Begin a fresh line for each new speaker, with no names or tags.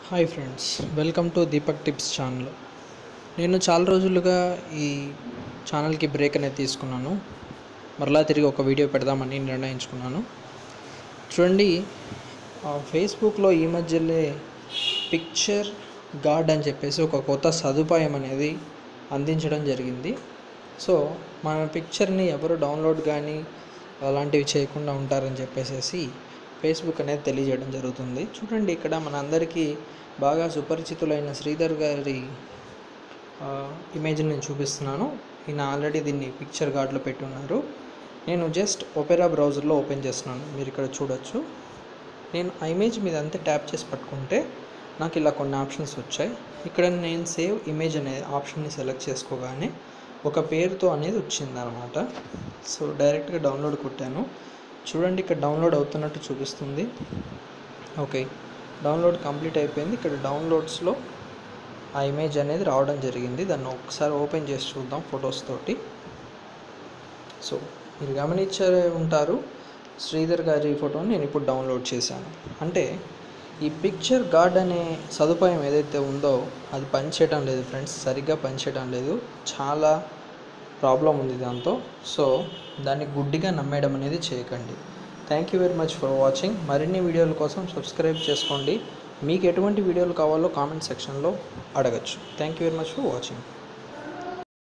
Hi friends, welcome to Deepak tips channel. నేను చాలా రోజులుగా ఈ ఛానల్కి బ్రేక్ అనేది తీసుకున్నాను. మరలా తిరిగి ఒక వీడియో పెడదామని నిర్ణయించుకున్నాను. చూడండి, ఫేస్బుక్లో ఈ మధ్యలో పిక్చర్ గార్డ్ అని చెప్పేసి ఒక కొత్త సదుపాయం అనేది అందించడం జరిగింది. సో మన పిక్చర్ని ఎవరు డౌన్లోడ్ కానీ అలాంటివి చేయకుండా ఉంటారని చెప్పేసి ఫేస్బుక్ అనేది తెలియజేయడం జరుగుతుంది. చూడండి, ఇక్కడ మనందరికీ బాగా సుపరిచితులైన శ్రీధర్ గారి ఇమేజ్ని నేను చూపిస్తున్నాను. ఈయన ఆల్రెడీ దీన్ని పిక్చర్ గార్డ్లో పెట్టున్నారు. నేను జస్ట్ ఒపెరా బ్రౌజర్లో ఓపెన్ చేస్తున్నాను. మీరు ఇక్కడ చూడొచ్చు. నేను ఆ ఇమేజ్ మీద అంతే ట్యాప్ చేసి పట్టుకుంటే నాకు ఇలా కొన్ని ఆప్షన్స్ వచ్చాయి. ఇక్కడ నేను సేవ్ ఇమేజ్ అనే ఆప్షన్ని సెలెక్ట్ చేసుకోగానే ఒక పేరుతో అనేది వచ్చింది అనమాట. సో డైరెక్ట్గా డౌన్లోడ్ కొట్టాను. చూడండి, ఇక్కడ డౌన్లోడ్ అవుతున్నట్టు చూపిస్తుంది. ఓకే, డౌన్లోడ్ కంప్లీట్ అయిపోయింది. ఇక్కడ డౌన్లోడ్స్లో ఆ ఇమేజ్ అనేది రావడం జరిగింది. దాన్ని ఒకసారి ఓపెన్ చేసి చూద్దాం ఫొటోస్ తోటి. సో మీరు గమనించే ఉంటారు, శ్రీధర్ గారి ఫోటోని నేను ఇప్పుడు డౌన్లోడ్ చేశాను. అంటే ఈ పిక్చర్ గార్డ్ అనే సదుపాయం ఏదైతే ఉందో అది పనిచేయడం లేదు ఫ్రెండ్స్, సరిగ్గా పనిచేయడం లేదు. చాలా ప్రాబ్లం ఉంది దాంతో. సో దాన్ని గుడ్డిగా నమ్మేయడం అనేది చేయకండి. Thank you very much for watching. మరిన్ని వీడియోల కోసం సబ్స్క్రైబ్ చేసుకోండి. మీకు ఎటువంటి వీడియోలు కావాలో కామెంట్ సెక్షన్లో అడగచ్చు. Thank you very much for watching.